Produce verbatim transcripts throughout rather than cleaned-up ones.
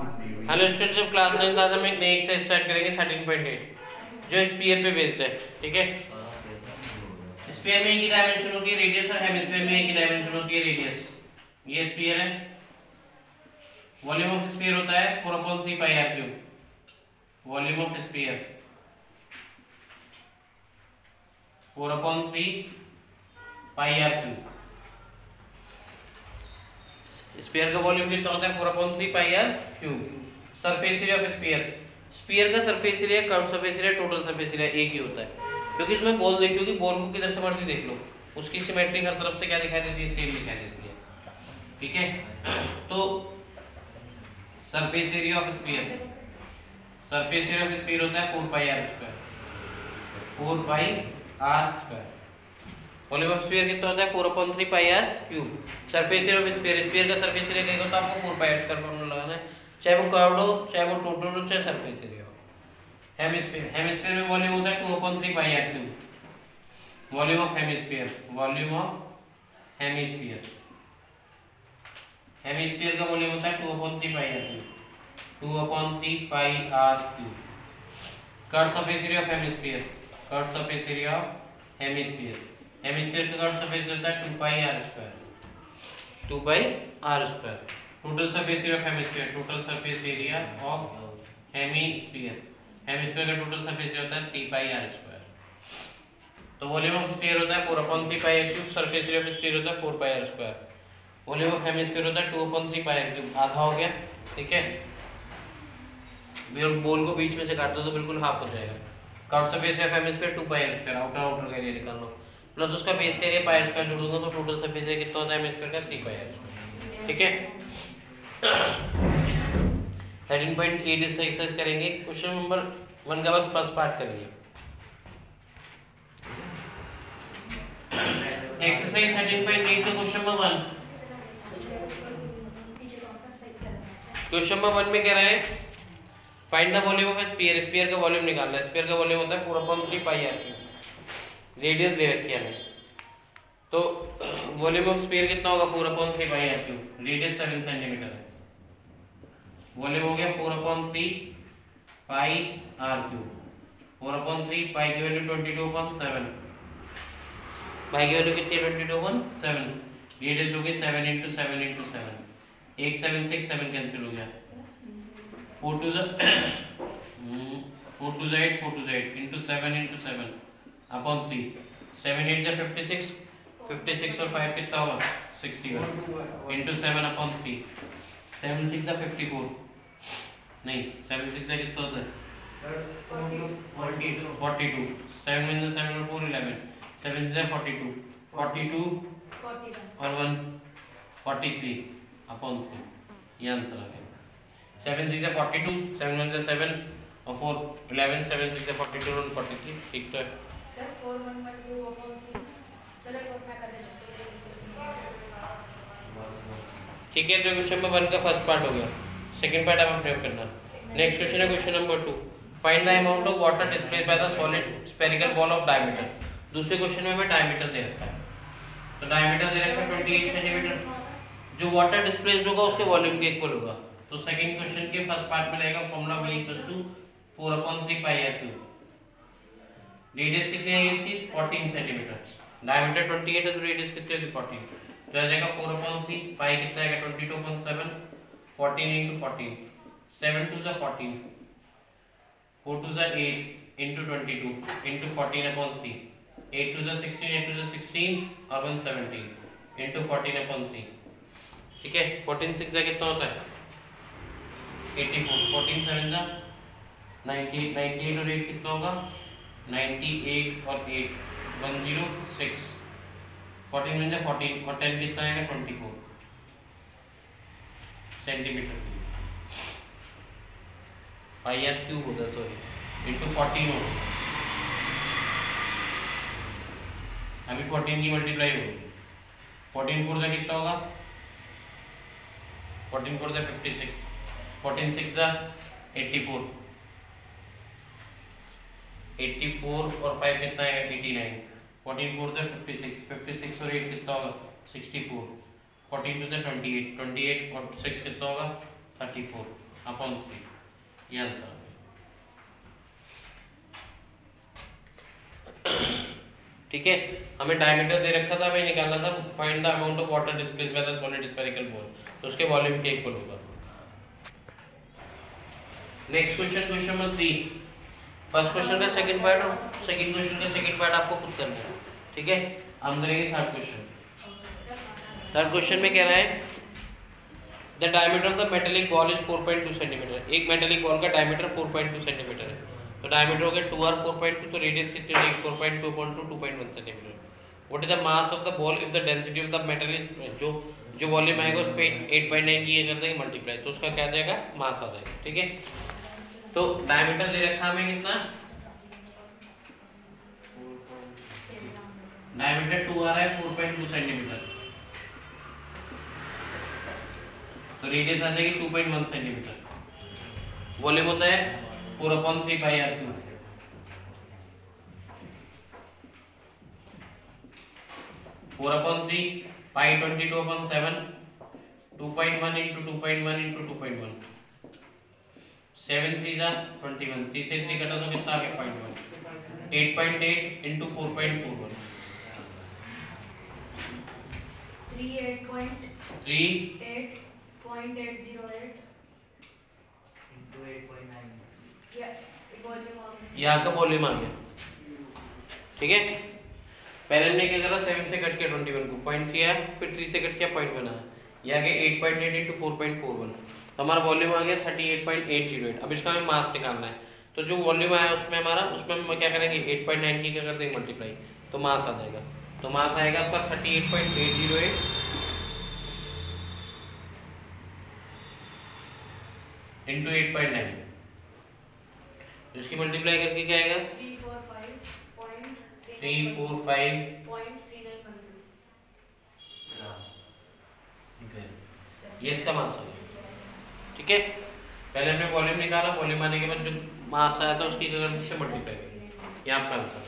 Hello students of class nine, आज हम एक नई एक्सरसाइज स्टार्ट करेंगे थर्टीन पॉइंट एट जो स्फीयर पे बेस्ड है। ठीक है, स्फीयर में एक ही डायमेंशन होती है रेडियस, और हेमिस्फीयर में एक ही डायमेंशन होती है रेडियस। ये स्फीयर है, वॉल्यूम ऑफ स्फीयर होता है four upon three pi r cube. Volume of sphere four upon three pi r cube. Sphere का वॉल्यूम कितना होता है? Four upon three pi r cube. Surface area of sphere, sphere का surface area, curve surface area, total surface area एक ही होता है, क्योंकि इसमें बॉल देखी होगी, बॉल को किधर से मर्जी देख लो, उसकी सिमेट्री हर तरफ से क्या दिखाई देती है? सेम दिखाई देती है। ठीक है, तो surface area of sphere, surface area of sphere होता है four pi r square, four pi r square. Volume of sphere कितना होता है? Four upon three pi r cube. Surface area of sphere, sphere का सरफेस एरिया क्या होता है? आपको four pi r square formula लगाना है, चाहे वो कर्व्ड हो, चाहे वो टोटल हो, चाहे सरफेस एरिया हो। हेमिस्फीयर, हेमिस्फीयर में वॉल्यूम होता है two upon three pi r cube. Volume of hemisphere, volume of hemisphere, hemisphere का वॉल्यूम होता है two upon three pi r cube, two upon three pi r cube. Curve surface area of hemisphere, curve surface area of hemisphere, hemisphere का curve surface होता है two pi r square, two pi r square. Total surface area of hemisphere, total surface area of hemisphere, hemisphere का total surface area होता है three pi r square. तो volume of sphere होता है four upon three pi r cube, surface area of sphere होता है four pi r square, volume of hemisphere होता है two upon three pi r cube. आधा हो गया। ठीक है, बोल को बीच में से काट दो तो बिल्कुल हाफ हो जाएगा। Curve surface area of hemisphere two pi r square, outer outer का एरिया निकाल लो, प्लस उसका बेस का एरिया पाई आर स्क्वायर जोड़ दूंगा तो टोटल सरफेस एरिया कितना होता है हेमिस्फीयर का? Three pi r square. ठीक है, थर्टीन पॉइंट एट से एक्सरसाइज करेंगे। क्वेश्चन नंबर वन का बस फर्स्ट पार्ट करेंगे। एक्सरसाइज थर्टीन पॉइंट एट का question number one, question number one में कह रहा है find the volume of sphere, sphere का वॉल्यूम निकालना है। स्फीयर का वॉल्यूम होता है four upon three pi r cube, radius दे रखी है हमें, तो वॉल्यूम ऑफ स्फीयर कितना होगा? Four upon three pi r cube, radius seven centimetre है, वॉल्यूम हो गया four upon three pi r cube. Four upon three, pi की value twenty two upon seven, pi की वैल्यू कितनी है? Twenty two upon seven. Radius हो गई seven into seven into seven, एक सेवन सिक्स, सेवन कैंसिल हो गया, four two ज़ा फोर टू ज़ा एट, फोर टू ज़ा eight into seven into seven upon three, seven eight ज़ा फिफ्टी सिक्स, फिफ्टी सिक्स और फाइव कितना होगा? Sixty one into seven upon three, seven six ज़ा फिफ्टी फोर, नहीं seven six ज़ा कितना होता है? फोर्टी टू, सेवन वन ज़ा सेवन और फोर इलेवन, सेवन ज़ा फोर्टी टू, फोर्टी टू और one forty three upon three, ये आंसर आ गया। सेवन सिक्स ज़ा फोर्टी टू, सेवन वन ज़ा सेवन और फोर इलेवन, सेवन सिक्स ज़ा फोर्टी टू और फोर्टी थ्री। ठीक तो है, ठीक है। तो क्वेश्चन नंबर वन का फर्स्ट पार्ट हो गया, सेकंड पार्ट अब हम प्रयोग करना। नेक्स्ट क्वेश्चन है question number two, find the amount of water displaced by the solid spherical ball of diameter. दूसरे क्वेश्चन में हमें डायमीटर दे रखा है, तो डायमीटर दे रखा है ट्वेंटी एट सेंटीमीटर, जो वाटर डिस्प्लेस्ड होगा उसके वॉल्यूम के इक्वल होगा। तो सेकंड क्वेश्चन के फर्स्ट पार्ट में रहेगा formula v equals to four upon three pi r cube. Radius कितनी है इसकी? Fourteen centimetre, diameter twenty eight है तो रेडियस कितनी होगी? फोर्टीन। तो आ जाएगा फोर अपॉन थ्री, पाई कितना आएगा? Twenty two upon seven, fourteen into fourteen, seven two ज़ा फोर्टीन, फोर टू ज़ा eight into twenty two into fourteen upon three, eight two ज़ा सिक्सटीन, एट टू ज़ा सिक्सटीन और one seventeen into fourteen upon three. ठीक है, fourteen six ज़ा कितना होता है? एटी फोर, फोर्टीन सेवन ज़ा नाइन्टी एट, नाइन्टी एट और एट कितना होगा? नाइन्टी एट और eight one zero six, fourteen one ज़ा फोर्टीन और टेन कितना आएगा? Twenty four centimetre pi r cube होता है, सॉरी, इंटू फोर्टीन हो, अभी फोर्टीन की मल्टीप्लाई होगी, फोर्टीन फोर ज़ा कितना होगा? फोर्टीन फोर ज़ा फिफ्टी सिक्स, फोर्टीन सिक्स ज़ा एट्टी फोर, एट्टी फोर और फाइव कितना आएगा? एटी नाइन, फोर्टीन फोर ज़ा फिफ्टी सिक्स, फिफ्टी सिक्स और एट कितना होगा? सिक्सटी फोर, फोर्टीन टू ज़ा ट्वेंटी एट, ट्वेंटी एट और सिक्स कितना होगा? Thirty four. अपॉन थ्री, ये आंसर। ठीक है, हमें डायमीटर दे रखा था, हमें निकालना था find the amount of water displaced by the solid spherical ball, तो उसके वॉल्यूम के इक्वल होगा। Next question, question number three. First question का सेकंड पार्ट और सेकंड क्वेश्चन का सेकंड पार्ट आपको खुद करना है। ठीक है, हम करेंगे थर्ड क्वेश्चन। थर्ड क्वेश्चन में कह रहा है the diameter of the metallic ball is four point two centimetre. एक मेटेलिक बॉल का diameter four point two centimetre है, तो डायमीटर हो गया two r four point two, तो रेडियस कितनी होगी four point two upon two, two point one centimetre. What is the mass of the ball if the density of the metal is, जो जो volume आएगा उस पे एट पॉइंट नाइन की कर देंगे मल्टीप्लाई, तो उसका क्या आ जाएगा, मास आ जाएगा। ठीक है, तो डायमीटर दे रखा हमें कितना, डायमीटर टू आ रहा है फोर पॉइंट टू सेंटीमीटर, तो रेडियस आ जाएगी two point one centimetre. Volume होता है four upon three pi r cube, four upon three pi twenty two upon seven, two point one into two point one into two point one, seven three जा twenty one, three से three कटा तो कितना आ गया point one, eight point eight into four point four one, three eight point three eight point eight zero eight into eight point nine, या volume आ गया, यहाँ का वॉल्यूम आ गया। ठीक है, पहले हमने क्या करा, सेवन से कट किया ट्वेंटी वन को, पॉइंट थ्री आया, फिर थ्री से कट किया पॉइंट वन आया, ये आ गया eight point eight into four point four one, तो हमारा वॉल्यूम आ गया thirty eight point eight zero eight. अब इसका हमें मास निकालना है, तो जो वॉल्यूम आया उसमें हमारा, उसमें हम क्या करेंगे एट पॉइंट नाइन की क्या कर देंगे मल्टीप्लाई, तो मास आ जाएगा। तो मास आएगा आपका thirty eight point eight zero eight into eight point nine, तो इसकी मल्टीप्लाई करके क्या आएगा three four five point three four five point three nine one, ये इसका मास हो गया। ठीक है, पहले हमने वॉल्यूम निकाला, वॉल्यूम आने के बाद जो मास आया था उसकी अगर से मल्टीप्लाई करेंगे, यहाँ पर answer.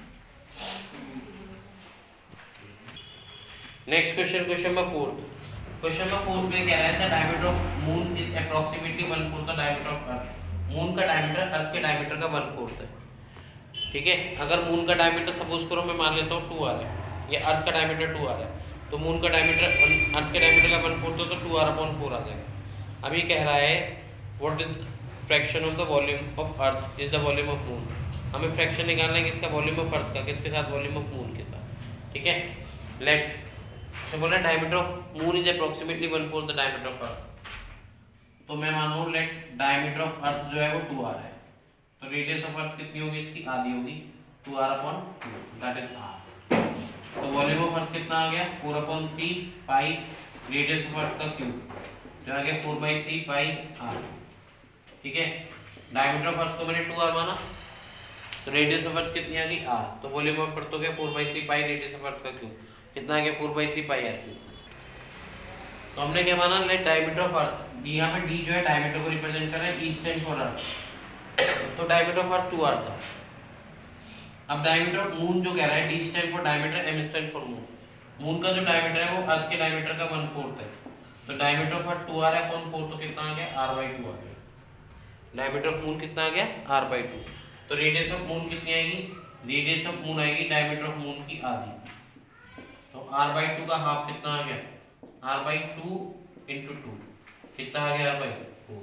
Next question, question number fourth. Question number fourth में कह रहा है the diameter of moon is approximately one fourth the diameter of earth. Moon का डायमीटर अर्थ के डायमीटर का वन फोर्थ है। ठीक है, अगर मून का डायमीटर सपोज करो मैं मान लेता हूँ टू आ रहा है, ये अर्थ का डायमीटर टू आ रहा है, तो मून का डायमीटर अर्थ के डायमीटर का वन फोर्थ हो तो टू आर अपॉन फोर आ जाएगा। अभी कह रहा है what is fraction of the volume of earth is the volume of moon. हमें फ्रैक्शन निकालना है किसका, वॉल्यूम ऑफ अर्थ का, किसके साथ, वॉल्यूम ऑफ मून के साथ। ठीक है, लेट तो बोला diameter of moon is approximately one fourth the diameter of earth, तो मैं मान लूँ लेट डायमीटर ऑफ अर्थ जो है वो टू आर है, तो रेडियस ऑफ अर्थ कितनी होगी, इसकी आधी होगी, two r upon two that is r. तो वॉल्यूम ऑफ अर्थ कितना आ गया, four upon three pi radius of earth का क्यूब, जो आ गया four by three pi r. ठीक है, डायमीटर ऑफ अर्थ तो मैंने टू आर माना, तो रेडियस ऑफ अर्थ कितनी आ गई आर, तो वॉल्यूम ऑफ अर्थ हो गया four by three pi radius of earth का क्यूब, कितना आ गया four by three pi r cube. तो हमने क्या माना, let diameter of earth, d यहाँ पे डी जो है डायमीटर को रिप्रेजेंट कर रहा है, ई स्टैंड फॉर अर्थ, तो diameter of earth two r था। अब डायमीटर ऑफ मून जो कह रहा है, d stand for diameter, m stand for moon. Moon का जो डायमीटर है वो अर्थ के डायमीटर का वन फोर्थ है, तो diameter of earth two r है अपॉन फोर, तो कितना आ गया आर बाई टू आ गया। डायमीटर ऑफ मून कितना आ गया आर बाई टू, तो रेडियस ऑफ मून कितनी आएगी, रेडियस ऑफ मून आएगी डायमीटर ऑफ मून की आधी, तो आर बाई टू का हाफ कितना आ गया, r by two into two कितना आ गया, आर बाई फोर।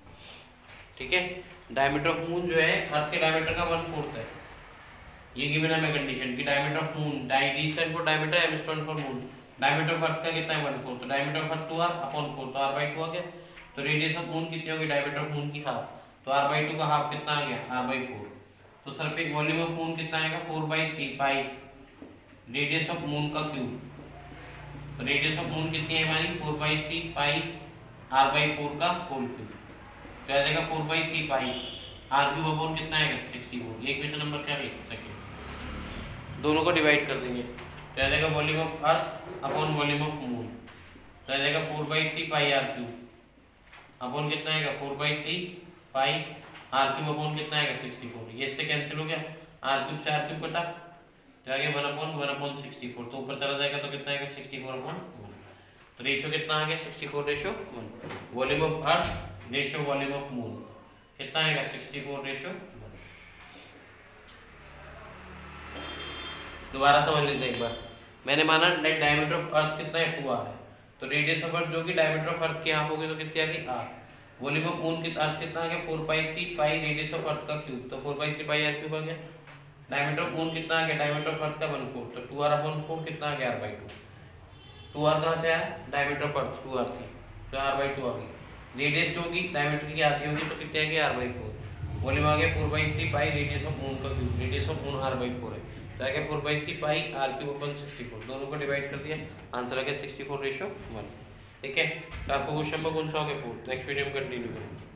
ठीक है, डायमीटर ऑफ मून जो है अर्थ के डायमीटर का वन फोर्थ है, ये गिवन है हमें कंडीशन की diameter of moon, d stand for diameter, m stand for moon, diameter of earth का कितना है वन फोर्थ, तो diameter of earth two r upon four, तो आर बाई टू आ गया। तो रेडियस ऑफ मून कितनी होगी, डायमीटर ऑफ मून की हाफ, तो आर बाई टू का हाफ कितना आ गया, आर बाई फोर। तो सरफेस वॉल्यूम ऑफ मून कितना आएगा, four by three pi radius of moon का क्यूब, तो रेडियस ऑफ मून कितनी है हमारी, four by three pi r by four का होल क्यूब, तो आ जाएगा four by three pi r cube upon कितना आएगा सिक्सटी फोर। एक क्वेश्चन नंबर क्या है, सेकंड, दोनों को डिवाइड कर देंगे, तो आ जाएगा volume of earth upon volume of moon, तो आ जाएगा four by three pi r cube upon कितना आएगा, four by three pi r cube upon कितना आएगा सिक्सटी फोर। ये इससे कैंसिल हो गया, आर क्यूब से आर क्यूब कटा, तो आ गया one upon one upon sixty four, तो ऊपर चला जाएगा तो कितना आएगा सिक्सटी फोर अपॉन वन, तो रेशियो कितना आ गया sixty four ratio one. Volume of earth ratio volume of moon कितना आएगा सिक्सटी फोर रेशियो। दोबारा समझ लेते हैं एक बार। मैंने माना डायमीटर ऑफ अर्थ कितना है टू आर है, तो रेडियस ऑफ अर्थ जो कि डायमीटर ऑफ अर्थ की हाफ होगी तो कितनी आ गई आर। वॉल्यूम ऑफ मून कितना अर्थ कितना आ गया four pi three pi radius of earth का क्यूब, तो four pi three pi r cube आ गया। डायमीटर ऑफ मून कितना आ गया डायमीटर ऑफ अर्थ का वन फोर, तो टू आर अपॉन फोर कितना आ गया r by two. Two r कहाँ से आया diameter of earth two r थी तो आर बाई टू आ गई। रेडियस जो होगी डायमीटर की आधी होगी तो कितनी आ गई आर बाई फोर। वॉल्यूम आ गया four by three pi radius of moon का cube, radius of moon r by four है तो आ गया four by three pi r cube upon sixty four, दोनों को डिवाइड कर दिया आंसर आ गया सिक्सटी फोर रेशियो वन। ठीक है, तो आपको क्वेश्चन नंबर कौन सा हो गया फोर। नेक्स्ट वीडियो में कंटिन्यू करेंगे।